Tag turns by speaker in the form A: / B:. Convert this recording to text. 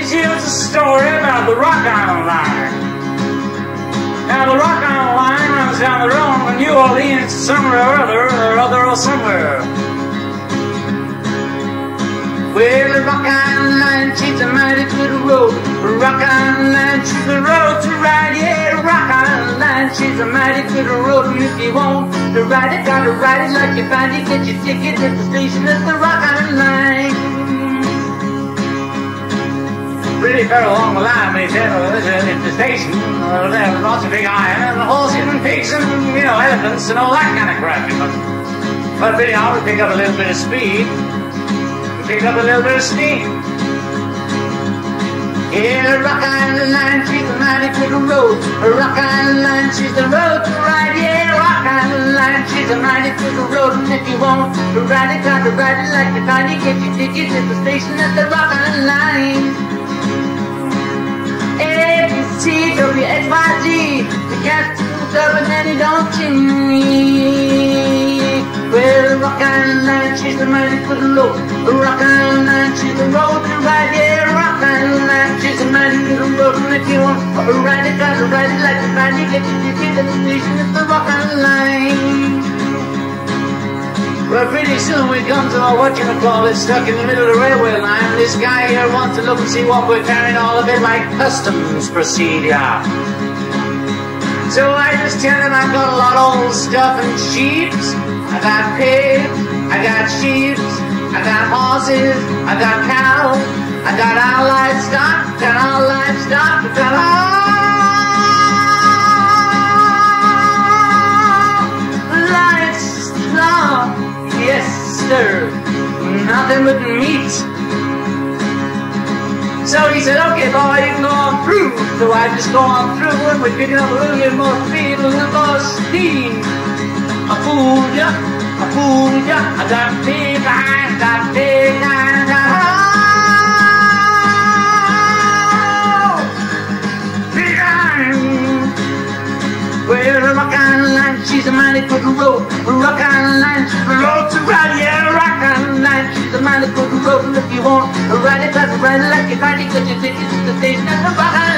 A: here's a story about the Rock Island Line. Now the Rock Island Line runs down the road from New Orleans to somewhere or other or somewhere. Well, the Rock Island Line, she's a mighty good road. The Rock Island Line, she's the road to ride. Yeah, the Rock Island Line, she's a mighty good road. And if you want to ride it, gotta ride it like you find it. Get your ticket at the station at the Rock Island Line. Pretty far along the line, we said, at the station, there was lots of big iron and horses and pigs and, you know, elephants and all that kind of crap. But pretty hard to pick up a little bit of speed. Pick up a little bit of steam. Yeah, the Rock Island Line, she's a mighty good road. The Rock Island Line, she's the road to ride. Yeah, Rock Island Line, she's a mighty good road. And if you want to ride it, got to ride it like you find it. Get your ticket at the station at the Rock Island Line. A-B-C-W-X-Y-Z, the cat's up and then he don't chimney. Well, the Rock Island Line, she's the mighty good road. The Rock Island Line, she's the road to ride. Yeah, Rock Island Line, she's the mighty good road. And if you want to ride it, gotta ride it like you find it. Get your ticket at the station at the Rock Island Line. Well, pretty soon we come to whatchamacallit, stuck in the middle of the railway line. This guy here wants to look and see what we're carrying, all of it like customs procedure. So I just tell him I've got a lot of old stuff and sheeps. I got pigs, I got sheep, I got horses, I got cows, I got our livestock, got our livestock, I got our livestock. Yes, sir, nothing but meat. So he said, okay, boy, you can go on through. So I just go on through and we're picking up a little bit more speed, a little more steam. I fooled ya, I got big eyes, got big eyes, big eyes. Well, the Rock Island Line, she's a mighty good road. The Rock Island Line, she's the road to ride. Yeah, the Rock Island Line, she's a mighty good road. And if you want to ride it, try to ride it like you find it. Get your tickets to the station at the Rock Island